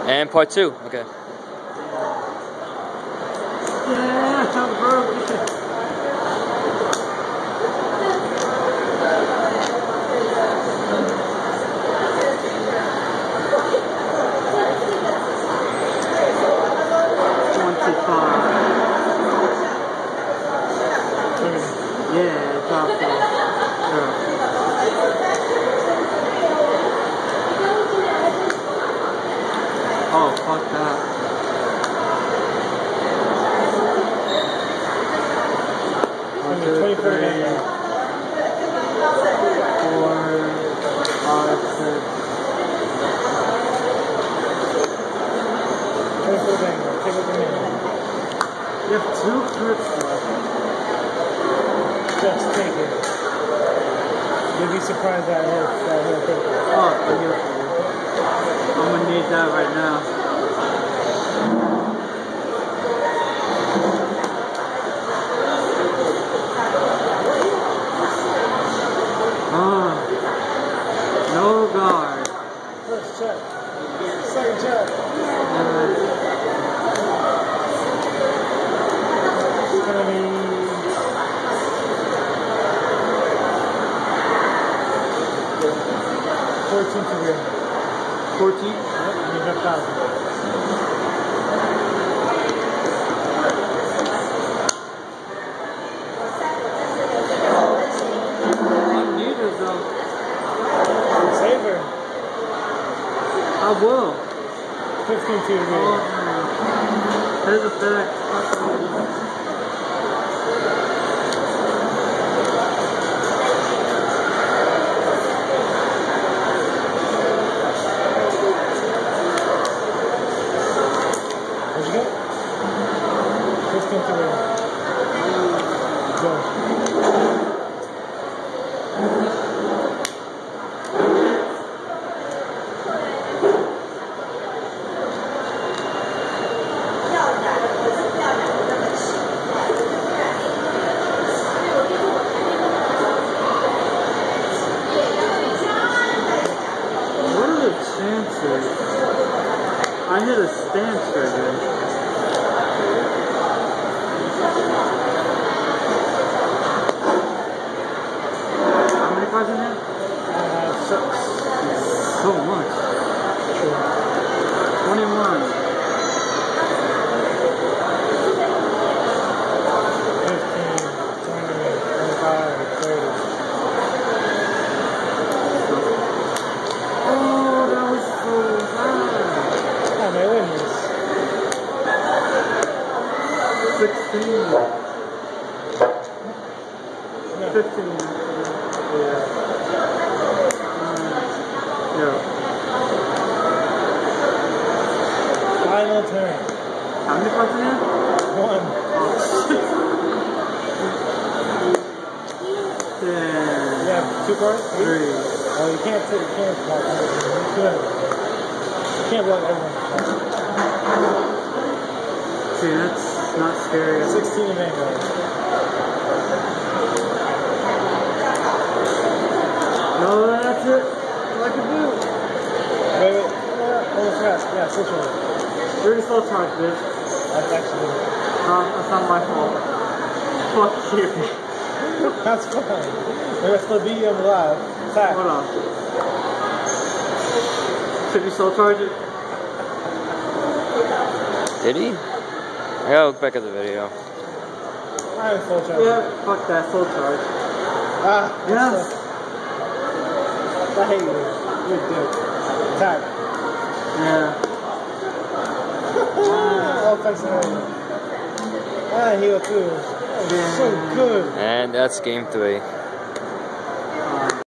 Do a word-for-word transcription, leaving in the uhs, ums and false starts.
And part two. Okay. Yeah, I'm broke. Twenty-five. Yeah, it's off there. Sure. Oh, fuck that. One, two, three, four, five, six. You have two clips left. Just take it. You'll be surprised that I hit that hit critical. Oh, thank you. I'm gonna need that right now. Oh, no guard. First check. Second check. Uh, It's gonna be fourteen to win. fourteen? Yep, and you got thousand. I'm neither though. Save her. I will. fifteen to win. Oh, man. There's a fact. What'd you get? fifteen to win. Go. What are the chances? I hit a stand trigger. How many cards in here? Uh, six. So much. twenty-one. fifteen, twenty, twenty-five, thirty. Oh, that was so bad. Ah, my winners. sixteen. No. fifteen. Yeah. Yeah. Final turn. How many cards in here? One. Oh, shit. You Yeah. have two cards? Three? Three. Oh, you can't take, you can't block everything. You can't, you can't block everyone. See, that's not scary. sixteen in Vanguard. No, that's it. All I can do. Wait, wait. Yeah, almost fast. Yeah, switch one. You're already still charged, bitch. That's actually good. No, that's not my fault. Fuck you. That's fine. We're gonna still beat you on the live. Attack. Hold on. Should you still charge it? Did he? I gotta look back at the video. I'm full charge. Yeah, fuck that, full charge. Ah, Yes. I hate you. You're a dick. Attack. Yeah. All effects are ready. Ah, heal too. That was so good. And that's game three.